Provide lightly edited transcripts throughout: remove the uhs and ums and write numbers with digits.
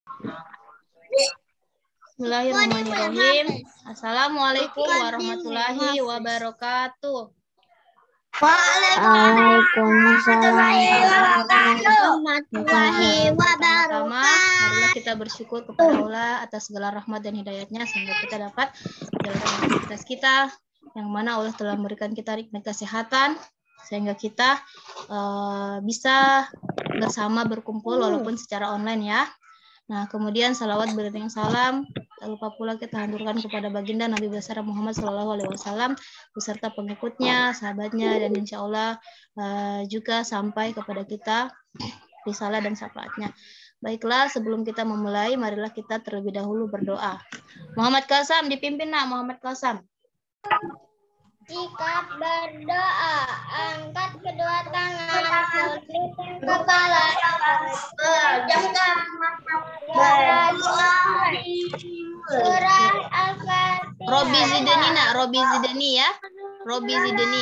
Bismillahirrahmanirrahim. Assalamualaikum warahmatullahi wabarakatuh. Waalaikumsalam warahmatullahi Pertama, wabarakatuh. marilah kita bersyukur kepada Allah atas segala rahmat dan hidayatnya sehingga kita dapat menjalankan aktivitas kita, yang mana Allah telah memberikan kita nikmat kesehatan sehingga kita bisa bersama berkumpul walaupun secara online ya. Nah, kemudian salawat beriring salam, tak lupa pula kita haturkan kepada baginda Nabi besar Muhammad SAW beserta pengikutnya, sahabatnya, dan insya Allah juga sampai kepada kita risalah dan syafaatnya. Baiklah, sebelum kita memulai, marilah kita terlebih dahulu berdoa. Muhammad Kasam, dipimpin nak Muhammad Kasam. Jika berdoa, angkat kedua tangan, selipkan kepala, pejamkan mata, berdoa. Surah Al-Fatihah. Robi Zidani nak, Robi Zidani ya. Robi Zidani.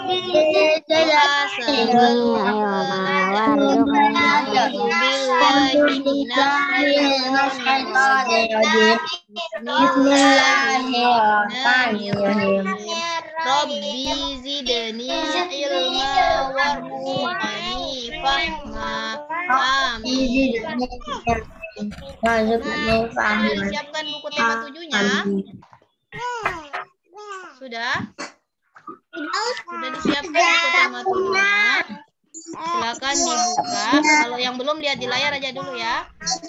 Bismillahirrahmanirrahim. Robbi zidni ilma warzuqni fahma. Amin. Sudah disiapkan buku tema 7-nya? Sudah? Sudah disiapkan buku tema 7-nya? Silakan dibuka. Kalau yang belum, lihat di layar aja dulu ya.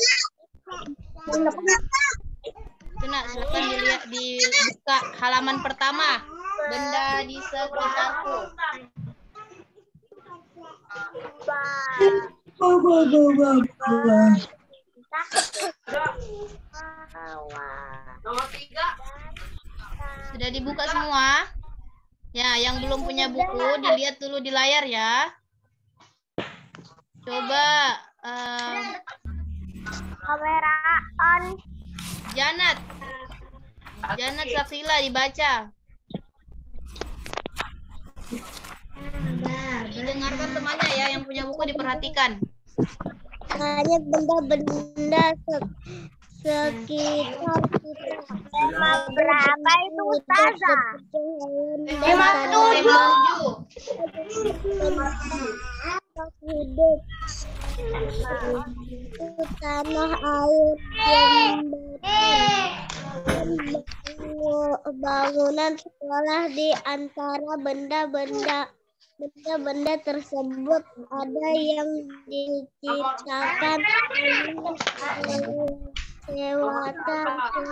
Silakan dilihat, dibuka halaman pertama. Benda di sekitarku. Sudah dibuka semua? Ya, yang belum punya buku dilihat dulu di layar ya. Coba Kamera on. Janat Safila dibaca. Didengarkan temannya ya, yang punya buku diperhatikan. Hanya benda-benda sekitar kita. Tema berapa itu Ustazah? Tema 7. Hidup tanah air bangunan sekolah. Di antara benda-benda tersebut ada yang diciptakan lewatan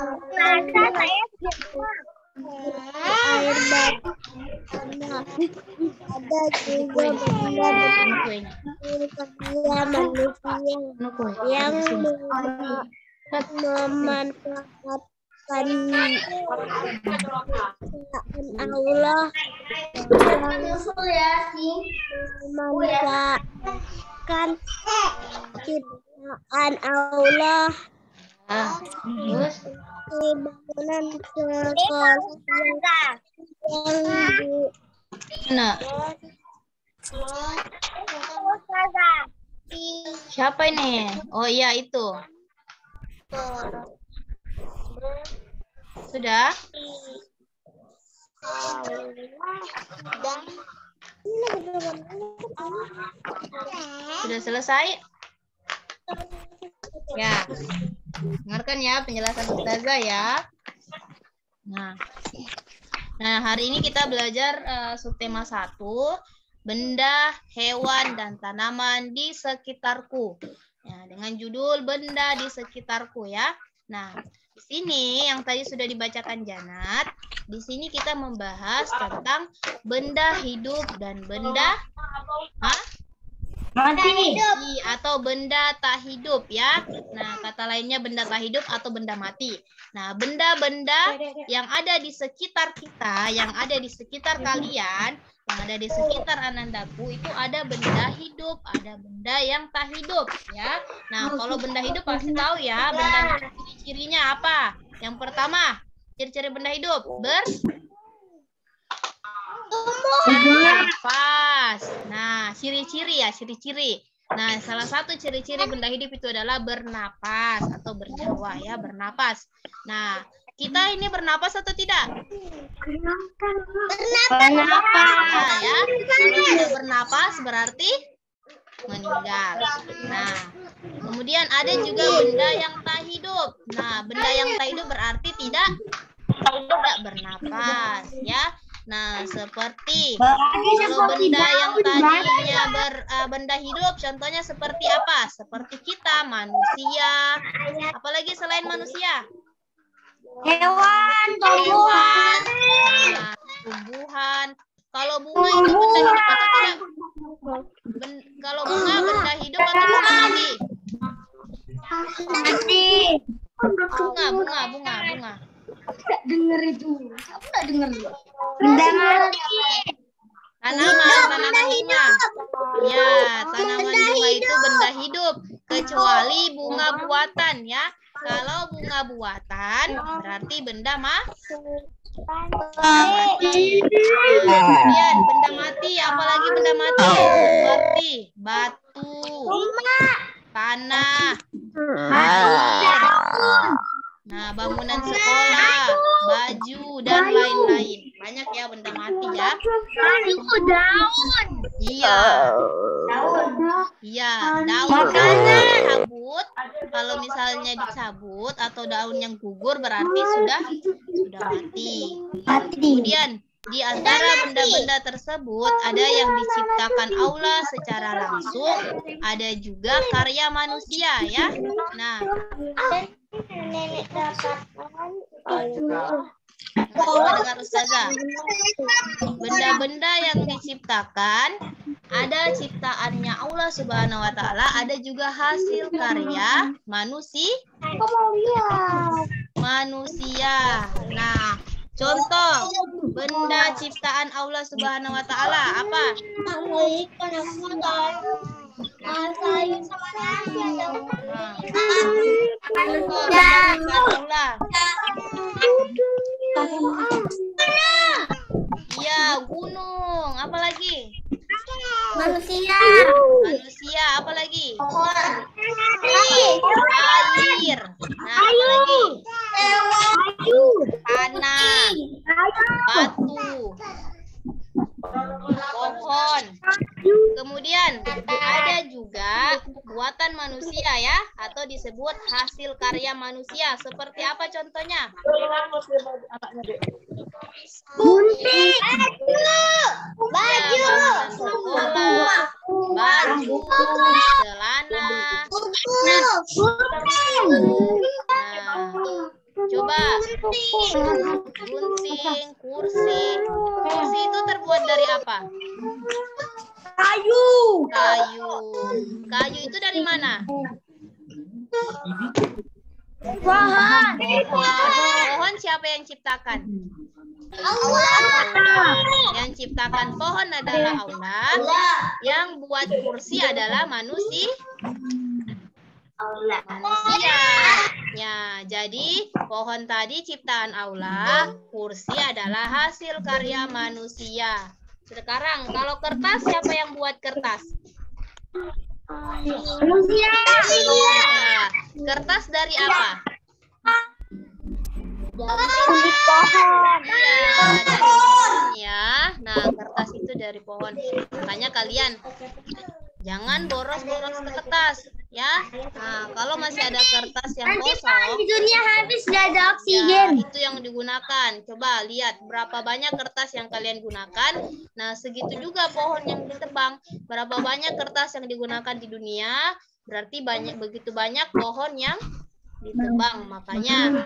air batu. Ada juga benda-benda manusia yang memanfaatkan Allah, memanfaatkan ciptaan Allah. Di bangunan sekolah yang Siapa ini? Oh iya, itu. Sudah? Sudah selesai? Ya. Dengarkan ya penjelasan Ustazah ya. Nah, hari ini kita belajar subtema 1, benda, hewan, dan tanaman di sekitarku. Ya, dengan judul benda di sekitarku ya. Nah, di sini yang tadi sudah dibacakan Janat, di sini kita membahas tentang benda hidup dan benda mati atau benda tak hidup ya. Nah, kata lainnya benda tak hidup atau benda mati. Nah, benda-benda yang ada di sekitar kita, yang ada di sekitar kalian, yang ada di sekitar Anandaku itu ada benda hidup, ada benda yang tak hidup ya. Nah, kalau benda hidup pasti tahu ya, benda hidup ciri-cirinya apa? Yang pertama, ciri-ciri benda hidup bernafas. Nah, ciri-ciri ya, ciri-ciri. Nah, salah satu ciri-ciri benda hidup itu adalah bernapas atau bernyawa ya, bernapas. Nah, kita ini bernapas atau tidak? Bernapas. Nah, ya. Kalau tidak bernapas berarti meninggal. Nah, kemudian ada juga benda yang tak hidup. Nah, benda yang tak hidup berarti tidak bernapas ya. Nah, seperti kalau benda yang tadinya benda hidup, contohnya seperti apa? Seperti kita, manusia. Apalagi selain manusia? Hewan, Hewan. Nah, tumbuhan. Kalau bunga itu benda hidup atau tidak? Kalau bunga benda hidup atau benda mati? Bunga. Dengar itu. Aku nggak dengar. Benda mati. Tanaman bunga. Ya, tanaman bunga itu benda hidup. Kecuali bunga buatan ya. Kalau bunga buatan berarti benda mati. Kemudian benda mati, apalagi benda mati? Seperti batu, tanah, air. Nah, bangunan sekolah, baju, dan lain-lain. Banyak ya benda mati ya. Itu daun. Iya. Iya, daun dicabut. Kalau misalnya dicabut atau daun yang gugur berarti sudah mati. Kemudian di antara benda-benda tersebut ada yang diciptakan Allah secara langsung, ada juga karya manusia ya. Nah, coba dengar Ustazah. Benda-benda yang diciptakan ada ciptaannya Allah Subhanahu wa taala, ada juga hasil karya manusia. Nah, contoh benda ciptaan Allah Subhanahu wa taala apa? Iya, gunung. Apa lagi? Manusia. Apa lagi? Air. Nah, apa lagi? Tanah, batu, pohon. Kemudian ada juga buatan manusia ya, atau disebut hasil karya manusia. Seperti apa contohnya? Gunting. Baju. Sekolah, baju, celana. Nah, coba gunting, kursi. Kursi itu terbuat dari apa? Kayu. Kayu itu dari mana? Pohon siapa yang ciptakan? Allah. Yang ciptakan pohon adalah Allah. Yang buat kursi adalah manusia. Ya, jadi pohon tadi ciptaan Allah, kursi adalah hasil karya manusia. Sekarang kalau kertas, siapa yang buat kertas? Manusia. Nah, kertas dari apa? Kulit pohon. Iya, dari pohon ya. Nah, kertas itu dari pohon. Makanya kalian jangan boros-boros kertas ya. Nah, kalau masih ada kertas yang kosong, Di dunia habis nggak ada ya, oksigen. itu yang digunakan. Coba lihat berapa banyak kertas yang kalian gunakan. Nah, segitu juga pohon yang ditebang. Berapa banyak kertas yang digunakan di dunia, berarti begitu banyak pohon yang ditebang. Makanya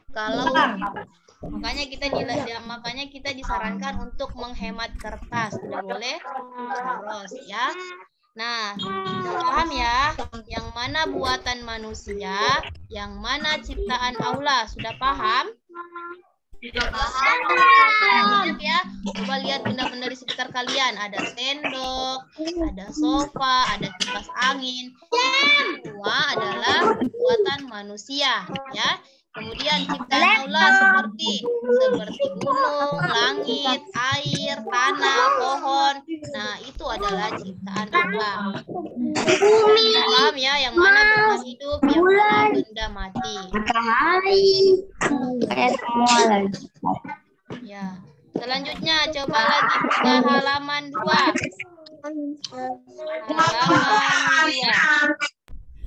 makanya kita disarankan untuk menghemat kertas, tidak boleh boros ya. Nah, paham ya? Yang mana buatan manusia, yang mana ciptaan Allah, sudah paham? Banyak ya. Coba lihat benda-benda di sekitar kalian. Ada sendok, ada sofa, ada kipas angin. Itu semua adalah buatan manusia, ya. Kemudian ciptaan Allah seperti gunung, langit, air, tanah, pohon. Nah, itu adalah ciptaan Allah. Paham ya, yang mana benda hidup, yang mana benda mati. Ya. Selanjutnya coba lagi buka halaman 2. Halaman 2.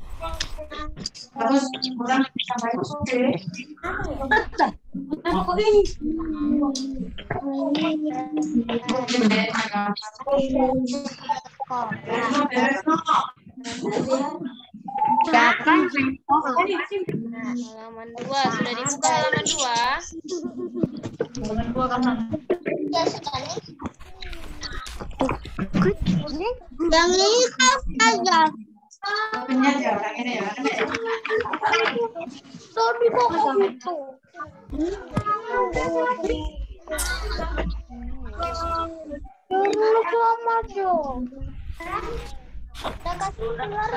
Halaman 2 sudah dibuka halaman 2. Yang ini saja. Tapi kok gitu? Selamat dong. Kita kasih keluar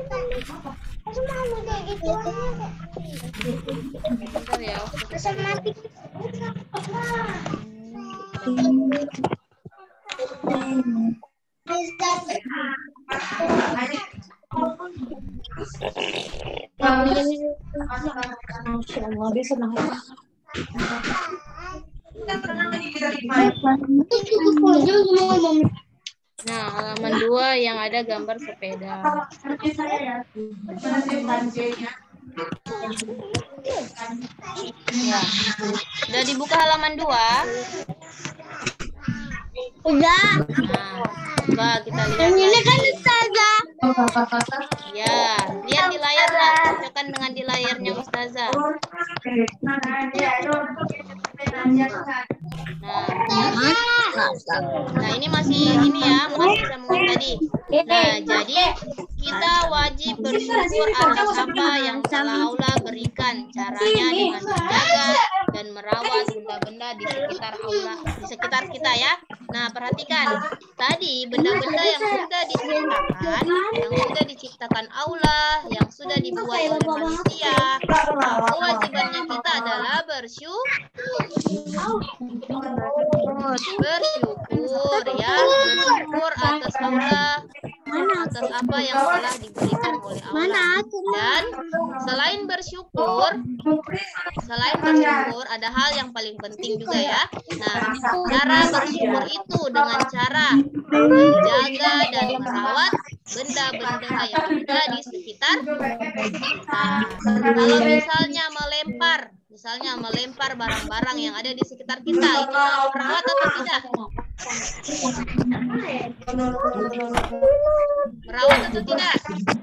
mau kayak gitu aja. Bisa mati. Nah, halaman 2 yang ada gambar sepeda. Ya. Sudah dibuka halaman 2? Udah. Nah, coba kita lihat. Ini kan Ustazah. Ya, lihat di layarnya, cocokkan dengan di layarnya Ustazah. Nah, ini masih ini ya, masih sambungan tadi. Nah, jadi kita wajib bersyukur atas apa yang telah Allah berikan. Caranya dengan menjaga dan merawat benda-benda di sekitar Allah, di sekitar kita ya. Nah, perhatikan. Tadi benda-benda yang sudah diciptakan Allah, yang sudah dibuat oleh manusia. Kewajibannya kita adalah bersyukur ya, bersyukur atas Allah, atas apa yang telah diberikan oleh Allah. Dan selain bersyukur ada hal yang paling penting juga ya. Nah, cara bersyukur itu dengan cara menjaga dan merawat benda-benda yang ada di sekitar kita. Kalau misalnya melempar barang-barang yang ada di sekitar kita, itu merawat atau tidak? Merawat atau tidak?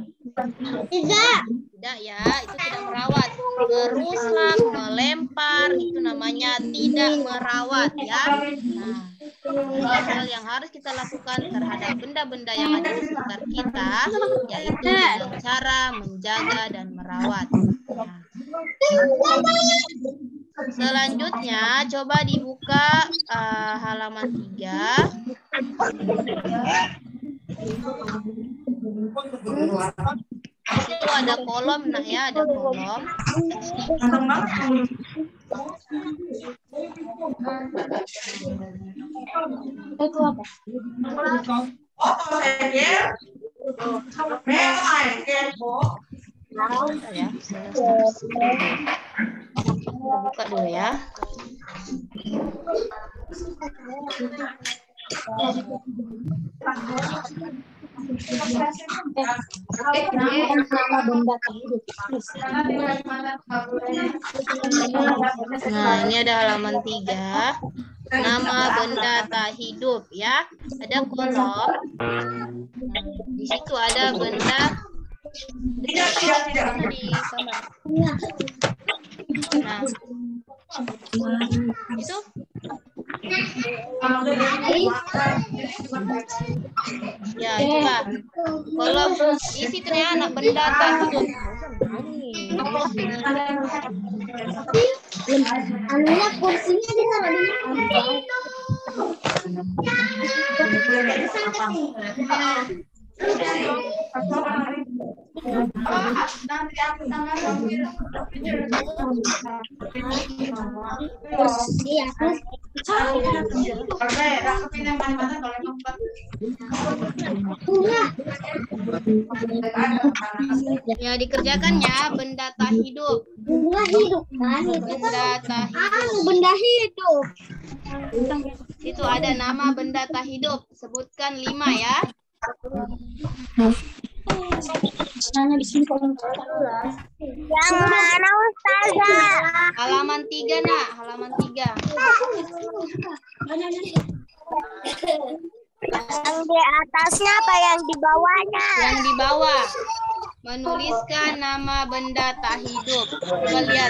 Tidak ya, itu tidak merawat. Merusak, melempar, itu namanya tidak merawat ya. Nah, hal yang harus kita lakukan terhadap benda-benda yang ada di sekitar kita, yaitu dengan cara menjaga dan merawat. Nah. Selanjutnya, coba dibuka halaman 3. Di situ ada kolom, nah ya, ada kolom. Itu apa? Ya, kita buka dulu ya. Nah, ini ada halaman 3. Nama benda tak hidup ya. Ada kolom. Di situ ada benda. Nah, itu ya, coba kolom di situ ya, anak benda tak hidup. Anunya kursinya ditaruh di kursi aku. Ya, dikerjakan ya, benda tak hidup. Benda hidup kan? Benda tak hidup. Benda hidup. Itu ada nama benda tak hidup. Sebutkan 5 ya. Yang mana Ustazah? Halaman 3 nak, halaman 3. Yang di atasnya apa yang di bawahnya? Yang di bawah. Menuliskan nama benda tak hidup. Coba lihat.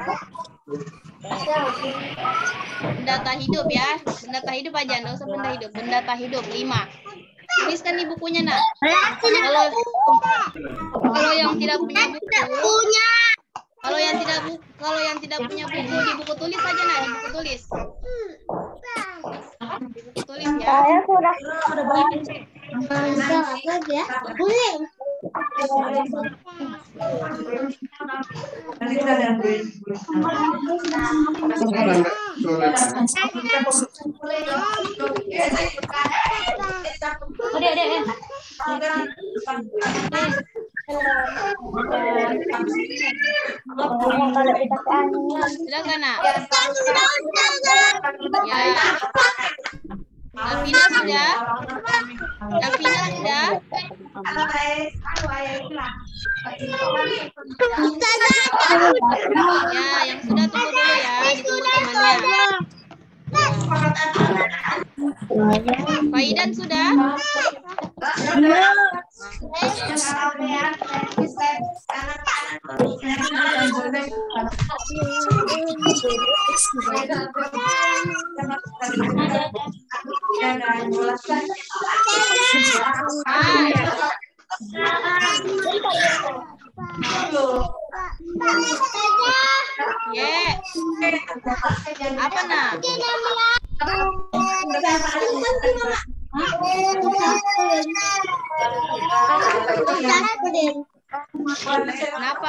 Benda tak hidup ya. Benda tak hidup aja, enggak usah benda hidup. Benda tak hidup 5. Tuliskan di bukunya nak. Kalau yang tidak punya buku, kalau yang tidak punya buku, di buku tulis aja nak, di buku tulis. Di buku tulis ya. Saya sudah ya. Boleh. Silakan nak. Ya. Nafina sudah? Nafina sudah? Ya, yang sudah tunggu dulu ya, ditunggu temannya. Faidan sudah? Apa nak? Kenapa?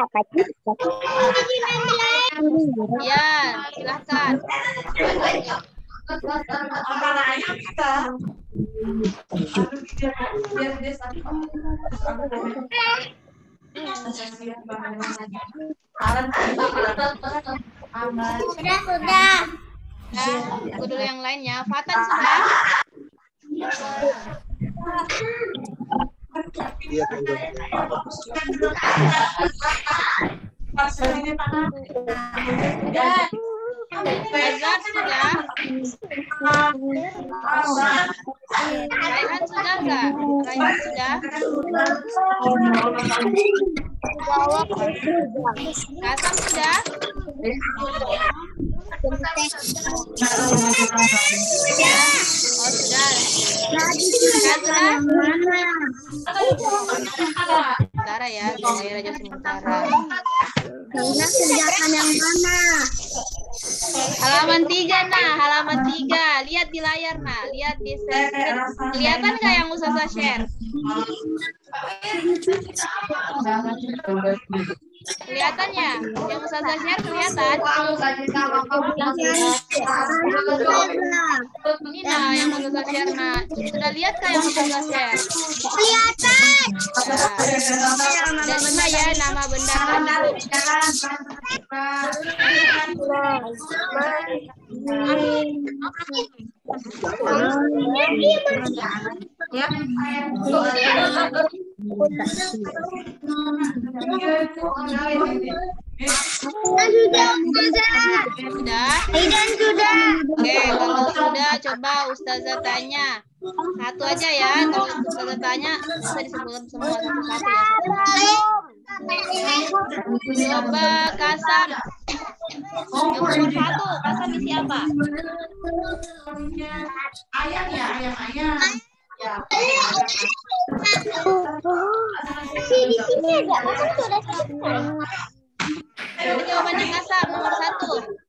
Ya, silahkan. Sudah. Aku dulu yang lainnya. Fatan sudah? Azhar sudah? Raihan sudah enggak? Raihan sudah? Kasam sudah? Oh sudah. Sudah? Sementara ya, saya aja sementara. Karena kerjakan yang mana? Halaman 3 nah, halaman 3. Lihat di layar nah, lihat di share. Kelihatan nggak yang Ustazah share? Kelihatan ya? Yang Ustazah share kelihatan? Ini nah yang Ustazah share nah. Sudah lihat kah yang Ustazah share? Kelihatan. Dan lima ya nama benda tak hidup. Sudah? Sudah. Oke, kalau sudah coba Ustazah tanya. Satu aja ya, kalau Ustazah tanya bisa disebutkan semua satu-satu ya. Coba Kasam. Yang nomor 1, Kasam isi apa? Ayam ya, ayam. Ya. Di sini ada. Masa sudah selesai? Ini jawabannya Kasam nomor 1.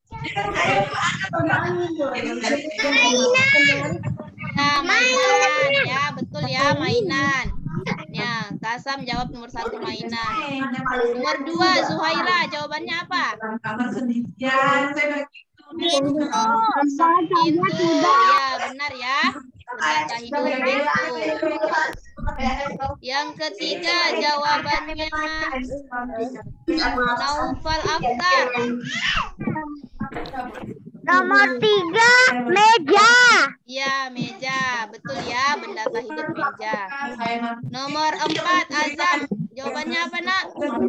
Nah, mainan. Ya, betul ya, mainan. Ya, Kasam jawab nomor 1 mainan. Nomor 2 Zuhaira, jawabannya apa? Kamar sendirian, saya Itu, ya benar ya. Berdata hidup itu. Yang ketiga jawabannya Naufal Aftar. Nomor 3 meja. Ya, meja. Betul ya, bendata hidup meja. Nomor 4 Azam. Jawabannya apa, Nak?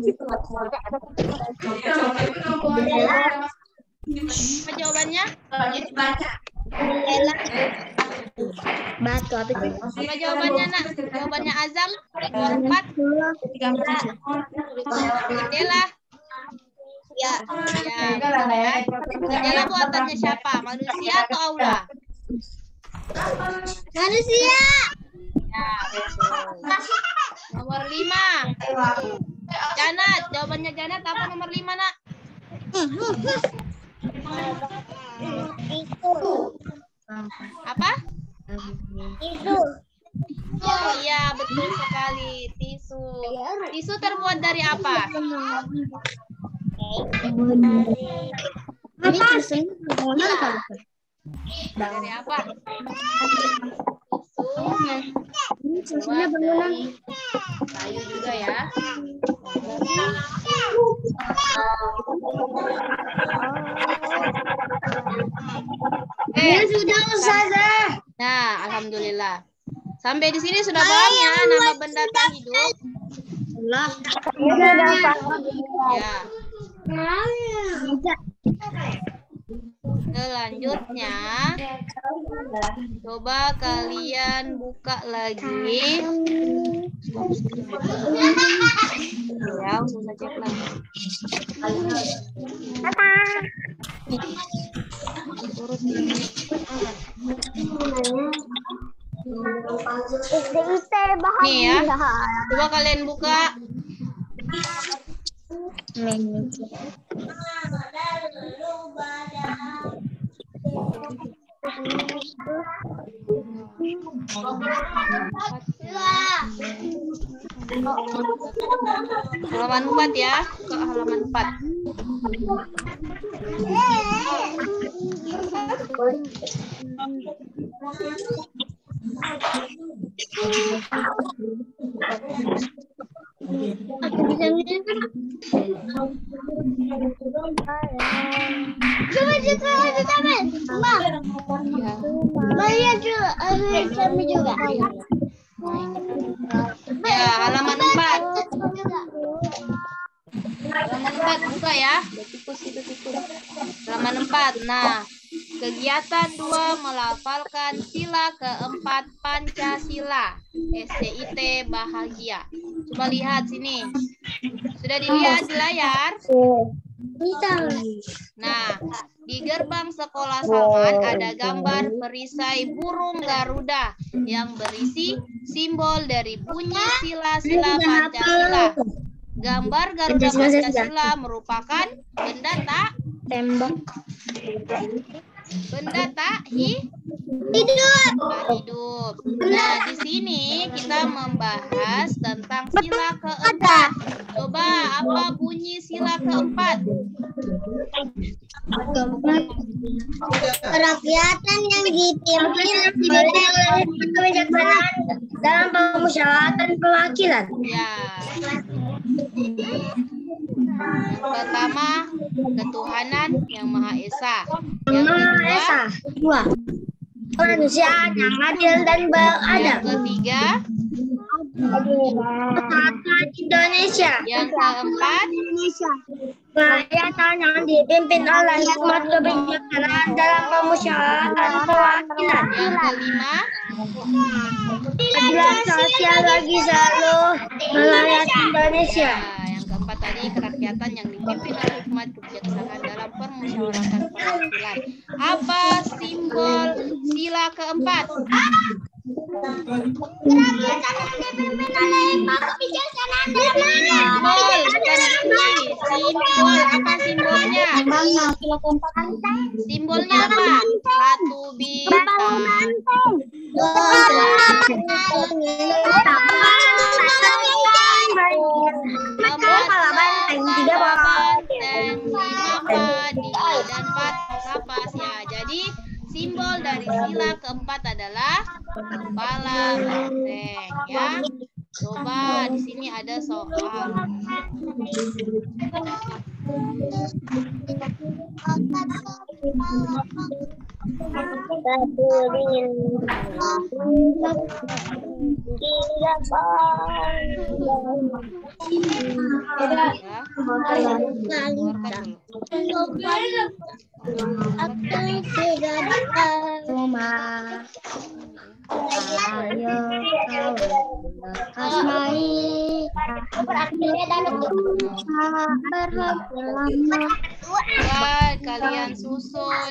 Apa jawabannya? Batu apa itu? Apa jawabannya, Nak? Jawabannya Azam. Nomor 4. Jendela. Ya, betul ya. Jendela buatannya siapa? Manusia atau aula? Manusia. Ya, betul. Nomor 5. Janat, jawabannya Janat apa nomor 5, Nak? Apa? Itu. Oh iya, betul sekali. Tisu. Tisu terbuat dari apa? Ini tulisannya Dari apa? Tisu tulisannya terbuat bangunan. dari kayu juga ya. Sudah Ustazah. Nah, alhamdulillah. Sampai di sini sudah paham ya nama benda tak hidup? Ya. Selanjutnya, coba kalian buka lagi. Ya, usah cek lagi. Urut ini. Nih ya, coba kalian buka. Halaman 4 ya, ke halaman 4. Ya, halaman 4. Halaman 4 buka ya. Halaman 4. Nah, kegiatan 2 melafalkan sila keempat Pancasila. SCIT bahagia. Coba lihat sini. Sudah dilihat di layar? Nah, di gerbang sekolah Salman ada gambar perisai burung Garuda yang berisi simbol dari bunyi sila-sila Pancasila. Gambar Garuda Pancasila merupakan benda tak benda tak hidup. Nah, di sini kita membahas tentang sila keempat. Coba apa bunyi sila keempat? Kerakyatan yang dipimpin oleh kebijaksanaan dalam pemusyawaratan perwakilan. Ya. Yang pertama, ketuhanan yang Maha Esa. Yang kedua, Kemanusiaan yang adil dan beradab. yang ketiga, Persatuan Indonesia. yang keempat, Kerakyatan yang dipimpin oleh hikmat kebijaksanaan dalam pemusyawaratan perwakilan. yang kelima, Keadilan sosial bagi seluruh rakyat Indonesia. ya, yang keempat tadi kerakyatan yang dipimpin oleh hikmat kebijaksanaan dalam permusyawaratan perwakilan. Apa simbol sila keempat? Simbol apa simbolnya? Simbolnya apa? Satu bintang. Banteng, 5 padi, dan 4 kapas ya. Jadi simbol dari sila keempat adalah kepala banteng ya. Coba di sini ada soal. Kalian susun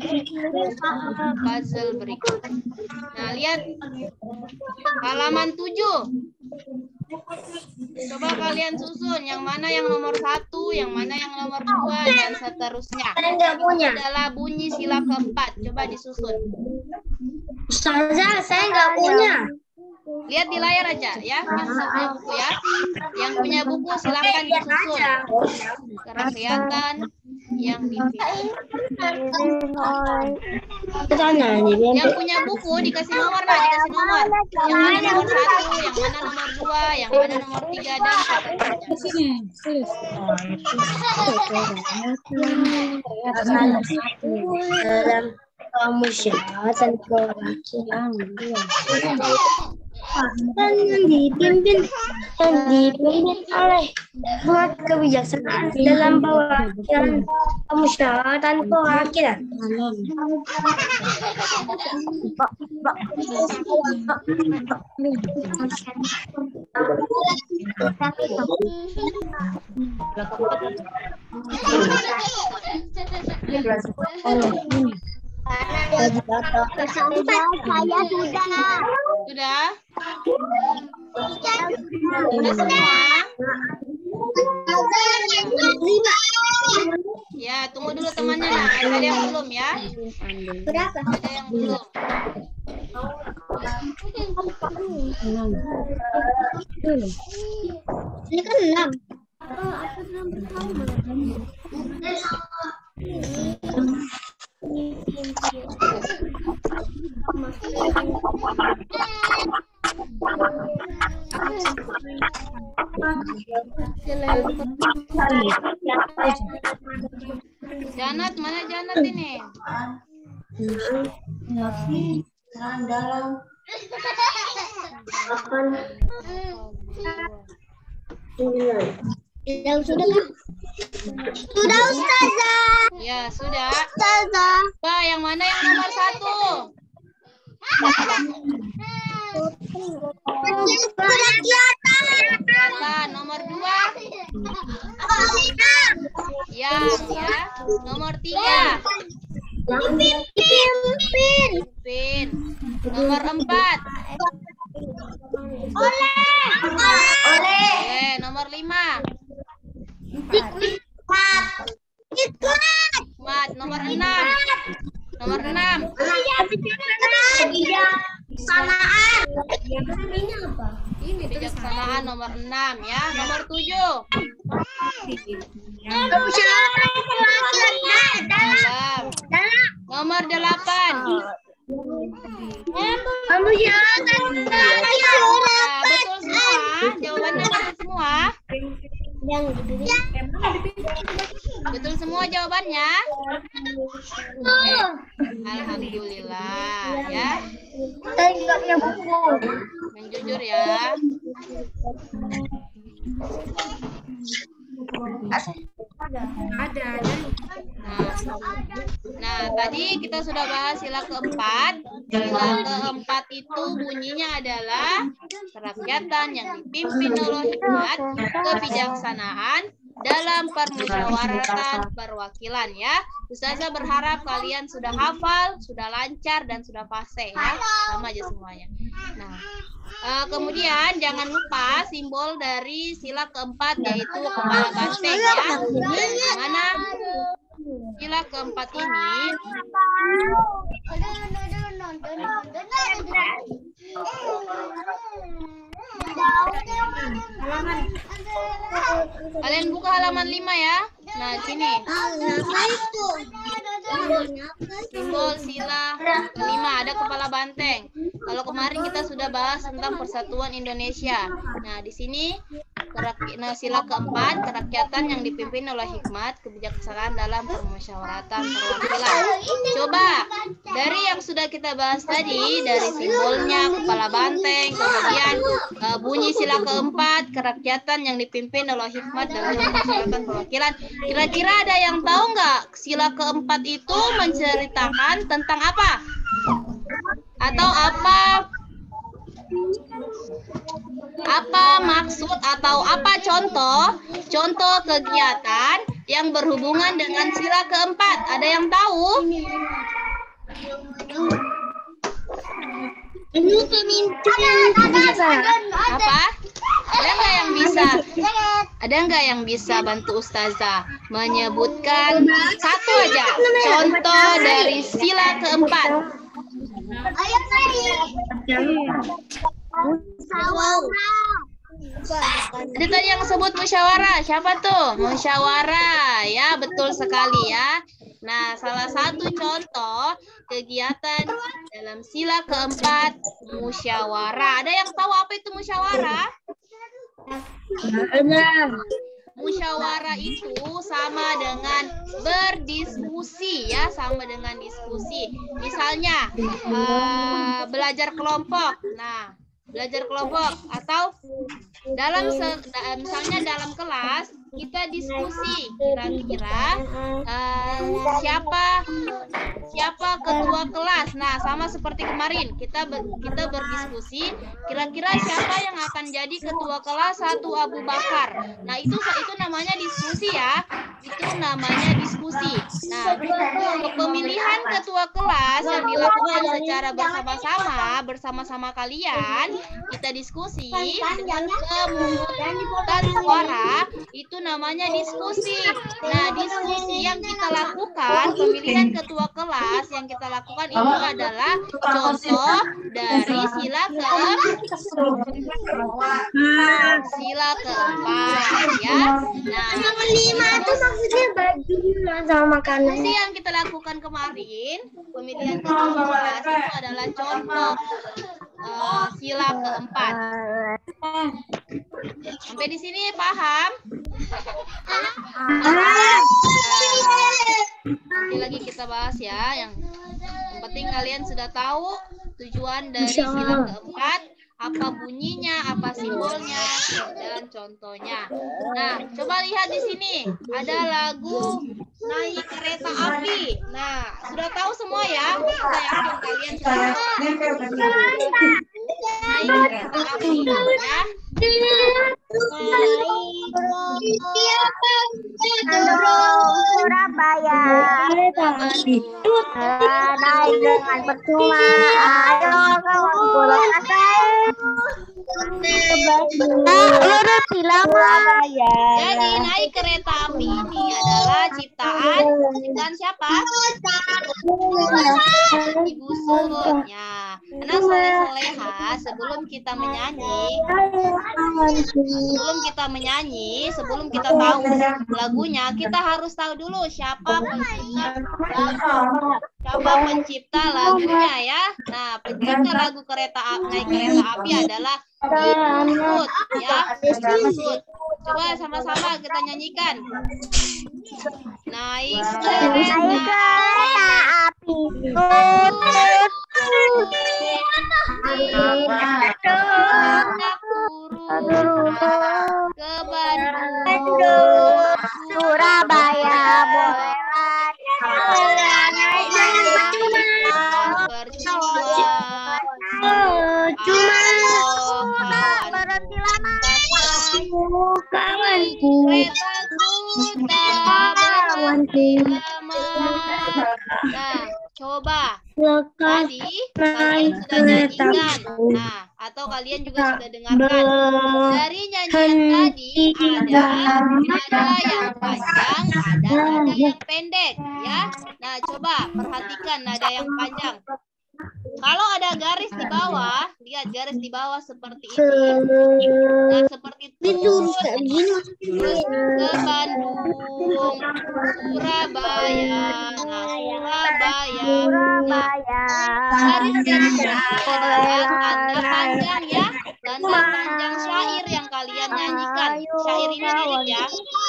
puzzle berikut. Nah, lihat halaman 7. Coba kalian susun yang mana yang nomor 1, yang mana yang nomor 2, dan seterusnya. Itu adalah bunyi sila keempat. Coba disusun. Ustazah, saya nggak punya. Lihat di layar aja ya, yang punya buku ya. Yang punya buku silahkan disusun. Sekarang kelihatan yang dipilih. Yang punya buku dikasih nomor, nah dikasih nomor. Yang mana nomor 1, yang mana nomor 2, yang mana nomor 3, dan Dalam pemusyawaratan perwakilan dan yang dipimpin oleh buat kebijaksanaan dalam perwakilan pemusyawaratan perwakilan. Saya Sudah? Sudah semua? Ya, tunggu dulu temannya. Nah, ada yang belum ya? berapa? Ada yang belum. Ini kan 6. Janat, mana Janat ini? Dalam. Sudah Ustazah. Ya, sudah. Ustazah. Pak, yang mana yang nomor 1? Kelihatan. Nomor 2? Yang ya. Nomor 3? Pimpin. Nomor 4? Oleh. Nomor 5? Mat. Nomor 6? Nomor 6? Kebijaksanaan nomor 6 ya. Nomor 7? Nomor 8? Betul semua. Jawabannya betul semua. Betul semua jawabannya. Alhamdulillah ya. Saya nggak punya buku. Yang jujur ya. Nah, tadi kita sudah bahas sila keempat. Sila keempat itu bunyinya adalah kerakyatan yang dipimpin oleh hikmat, kebijaksanaan, dalam permusyawaratan perwakilan ya. Ustazah berharap kalian sudah hafal, sudah lancar, dan sudah fasih ya. Sama aja semuanya. Nah, kemudian jangan lupa simbol dari sila keempat yaitu kepala banteng ya. Mana sila keempat ini kalian buka halaman 5 ya. Nah, sini. Simbol sila kelima ada kepala banteng. Kalau kemarin kita sudah bahas tentang persatuan Indonesia. Nah, di sini sila keempat kerakyatan yang dipimpin oleh hikmat kebijaksanaan dalam permusyawaratan perwakilan. Coba dari yang sudah kita bahas tadi, dari simbolnya kepala banteng, kemudian bunyi sila keempat kerakyatan yang dipimpin oleh hikmat dalam permusyawaratan perwakilan. Kira-kira ada yang tahu nggak sila keempat itu menceritakan tentang apa? Atau apa maksud atau apa contoh kegiatan yang berhubungan dengan sila keempat? Ada yang tahu? Apa? Ada nggak yang bisa bantu Ustazah menyebutkan satu aja contoh dari sila keempat? Ada tadi yang sebut musyawarah. Siapa tuh? Musyawarah. Ya, betul sekali ya. Nah, salah satu contoh kegiatan dalam sila keempat musyawarah. Ada yang tahu apa itu musyawarah? Musyawarah itu sama dengan berdiskusi ya, sama dengan diskusi. Misalnya belajar kelompok. Nah, belajar kelompok atau misalnya dalam kelas kita diskusi kira-kira siapa ketua kelas. Nah, sama seperti kemarin kita berdiskusi kira-kira siapa yang akan jadi ketua kelas 1 Abu Bakar. Nah, itu namanya diskusi ya. Itu namanya diskusi. Nah, untuk pemilihan ketua kelas yang dilakukan secara bersama-sama kalian, kita diskusi dengan pemungutan suara, itu namanya diskusi. Nah, diskusi yang kita lakukan, pemilihan ketua kelas yang kita lakukan itu adalah contoh dari sila keempat ya. Nah, 5 itu maksudnya baju sama makanan. Diskusi yang kita lakukan kemarin, pemilihan ketua kelas itu adalah contoh sila keempat. Sampai di sini paham? Nanti lagi kita bahas ya. Yang penting kalian sudah tahu tujuan dari sila keempat, apa bunyinya, apa simbolnya, dan contohnya. Nah, coba lihat di sini. Ada lagu Naik Kereta Api. Nah, sudah tahu semua ya? Saya yakin kalian sudah tahu. Naik Kereta Api ya. Surabaya naik dengan percuma, ayo kawan pulang Jadi naik kereta api ini adalah ciptaan siapa? Ibu Surya. Anak soleh-soleha, sebelum kita menyanyi, sebelum kita tahu lagunya, kita harus tahu dulu siapa pencipta lagunya ya. Nah, pencipta lagu naik kereta api adalah Ibusud ya. Ibusud. Coba sama-sama kita nyanyikan. Naik kereta api. Ke Bandung, Surabaya, Keretaku berhenti lama. Nah, coba. lekas Tadi kalian sudah nyanyikan. Nah, atau kalian juga sudah dengarkan. Dari nyanyian tadi ada nada yang panjang, ada nada yang pendek, ya. Nah, coba perhatikan nada yang panjang. Kalau ada garis di bawah, lihat garis di bawah seperti ini. Nah, seperti terus ke Bandung, Surabaya. Nah, Surabaya. Garis yang ini adalah tanda panjang, ya. Tanda panjang syair yang kalian nyanyikan. Syair ini lirik, ya.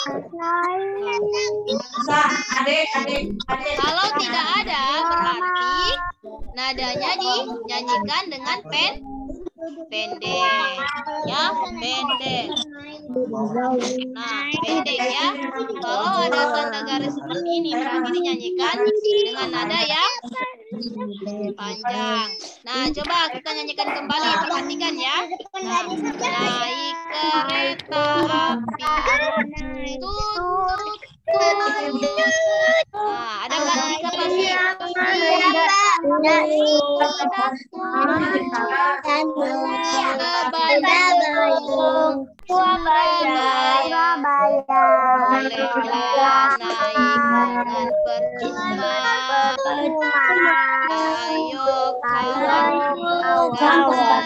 Kalau tidak ada, berarti nadanya dinyanyikan dengan pendek, ya, pendek. Nah, pendek, ya. Kalau ada tanda garis seperti ini, berarti dinyanyikan dengan nada yang panjang. Nah, coba kita nyanyikan kembali, perhatikan, ya. Nah, naik kereta api, tut. Nah, ada nggak tiga pasti? Surabaya, bolehlah naik dengan percuma. Ayo kawan,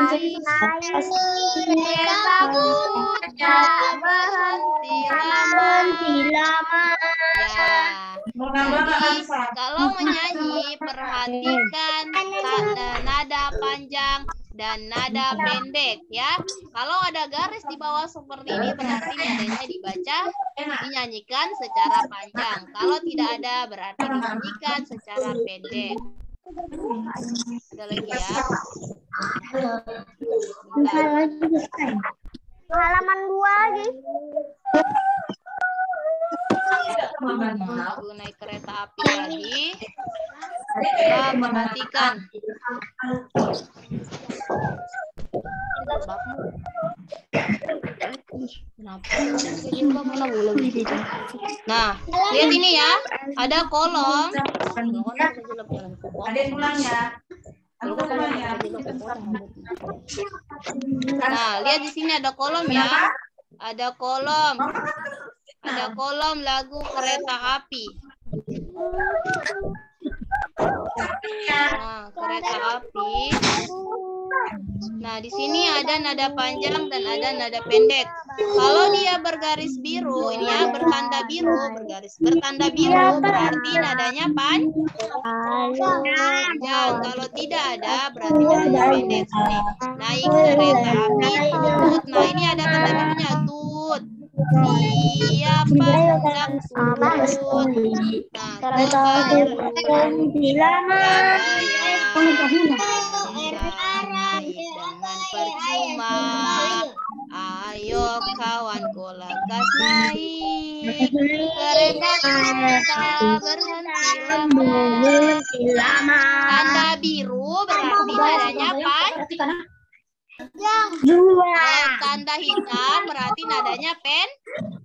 berhenti lama. Jadi, kalau menyanyi, perhatikan nada panjang dan nada pendek, ya. Kalau ada garis di bawah seperti ini, berarti nadanya dibaca, dinyanyikan secara panjang. Kalau tidak ada, berarti dinyanyikan secara pendek. Ada lagi, ya. Halaman 2 lagi. Aku naik kereta api lagi. Coba perhatikan. Nah, lihat ini, ya. Ada kolom. Ada ulang, ya. Nah, lihat di sini ada kolom, ya. Ada kolom. Ada kolom lagu kereta api. Nah, kereta api. Nah, di sini ada nada panjang dan ada nada pendek. Kalau dia bergaris biru, ini, ya, bertanda biru, bertanda biru, berarti nadanya panjang. Kalau tidak ada, berarti nadanya pendek. Nih, naik kereta api, tut. Nah, ini ada tanda birunya, tut. Siapa hendak tut? Nah, kereta api dengan percuma. Ayo kawanku, lekas naik kereta berhenti lama. Tanda biru berarti nadanya panjang. Tanda hitam berarti nadanya pendek.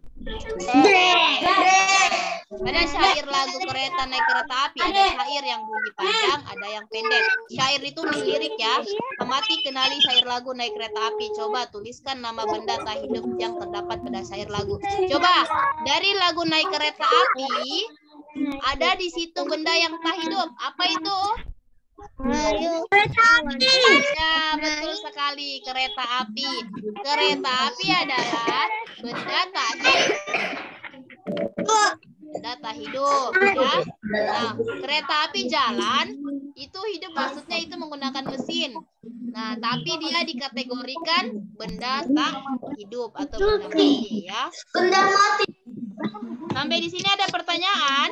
Pada syair lagu kereta naik kereta api ada syair yang bunyi panjang, ada yang pendek. Syair itu lirik, ya. Amati, kenali syair lagu naik kereta api. Coba tuliskan nama benda tak hidup yang terdapat pada syair lagu. Coba dari lagu naik kereta api ada di situ benda yang tak hidup. Apa itu? Ya, betul sekali, kereta api. Kereta api adalah benda tak hidup, ya. Nah, kereta api jalan itu hidup, maksudnya itu menggunakan mesin. Nah, tapi dia dikategorikan benda tak hidup atau benda mati, ya. Benda mati. Sampai di sini ada pertanyaan?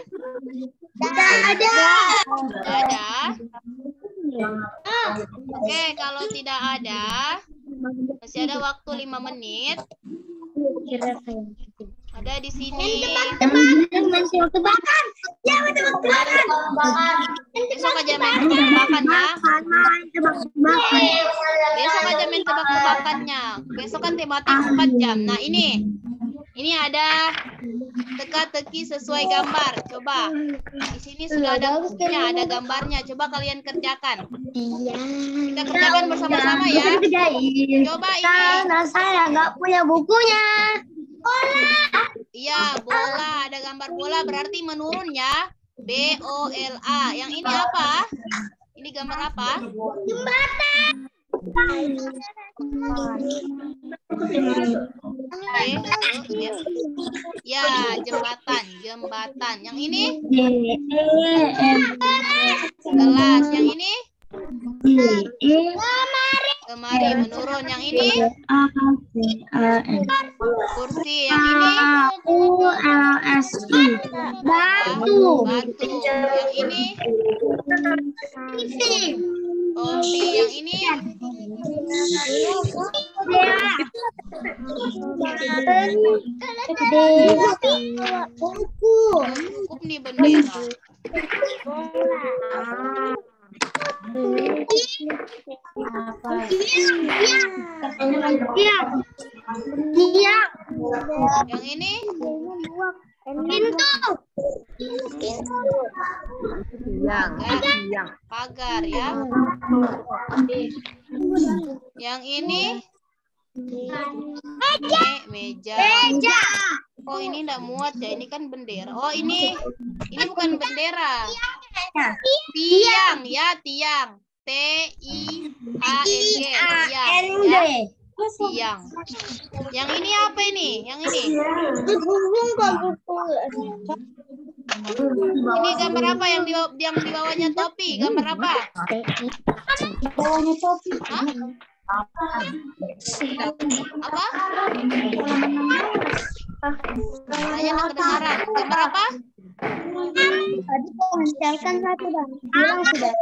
Ada. Oke, kalau tidak ada, masih ada waktu 5 menit. Ada di sini. Besok aja main tebak-tebakannya. Besok aja main tebak-tebakannya. Besok kan tematik 4 jam. Nah, ini Ini ada teka-teki sesuai gambar. Coba. Di sini sudah ada bukunya, ada gambarnya. Coba kalian kerjakan. Iya. Kita kerjakan bersama-sama ya. Coba ini. Karena saya nggak punya bukunya. Iya, bola. Ada gambar bola berarti menurun ya. B-O-L-A. Yang ini apa? Ini gambar apa? Ya, jembatan. Yang ini? Gelas. Yang ini? Lemari menurun. Yang ini? Kursi. Yang ini? Batu. Yang ini? Topi. Yang ini? Cukup nih bendera. Yang ini? Pagar ya. Yang ini? Meja. Oh, ini enggak muat ya. Ini kan bendera. Oh, ini bukan bendera. Tiang ya, tiang. T-I-A-N-G. Tiang. Ya. Tiang. Yang ini apa ini? Yang ini? Ini gambar apa yang di bawahnya topi? Gambar apa? Bawahnya topi. Hah? Apa? Suaranya nggak kedengaran. Gambar apa? Tadi mencairkan satu bang. Bilang sudah.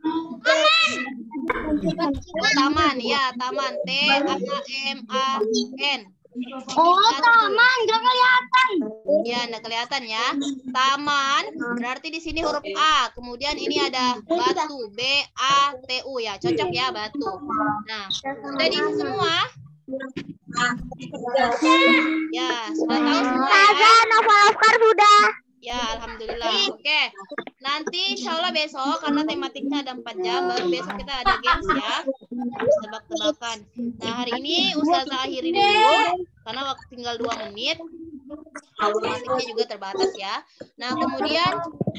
Taman ya, taman. T-A-M-A-N. Oh, taman nggak kelihatan. Ya, nggak kelihatan ya. Taman berarti di sini huruf A. Kemudian ini ada batu, B-A-T-U ya. Cocok ya batu. Nah, sudah diisi semua? Ya, sudah tahu semua ya. Novel sudah. Ya, alhamdulillah. Oke. Nanti insya Allah besok karena tematiknya ada 4 jam, baru besok kita ada games ya. Tebak-tebakan. Nah, hari ini Ustazah akhiri dulu karena waktu tinggal 2 menit. Tematiknya juga terbatas ya. Nah, kemudian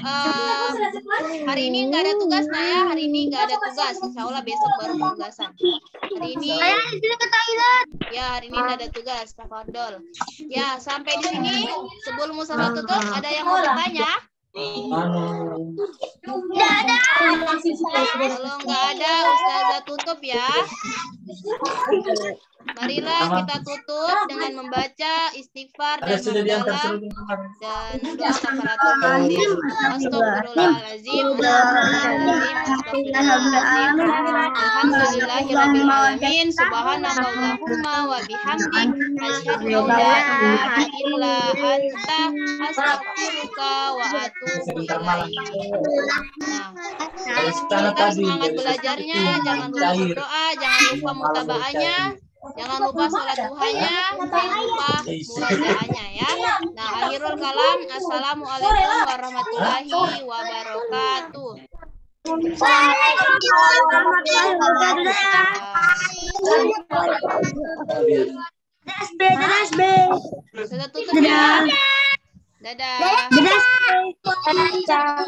hari ini nggak ada tugas, nah ya. Hari ini nggak ada tugas. Insya Allah besok baru penugasan. Hari ini ya, hari ini nggak ada tugas. Tafadhol. Ya, sampai di sini. Sebelum Ustazah tutup, ada yang mau bertanya? Kalau nggak ada, Ustazah tutup ya. Marilah kita tutup dengan membaca istighfar dan hamdalah dan doa kafaratul majlis. Astagfirullahaladzim. Alhamdulillahirabbil alamin. Subhanakallahumma wa bihamdik asyhadu an la ilaha illa anta astaghfiruka wa atubu ilaik. Nah, tetap semangat belajarnya, jangan lupa berdoa, jangan lupa mutabaanya. Jangan lupa sholat duhanya, jangan lupa murojaahnya ya. Nah, akhirul kalam. Assalamualaikum warahmatullahi wabarakatuh. Sudah tutup ya. Dadah.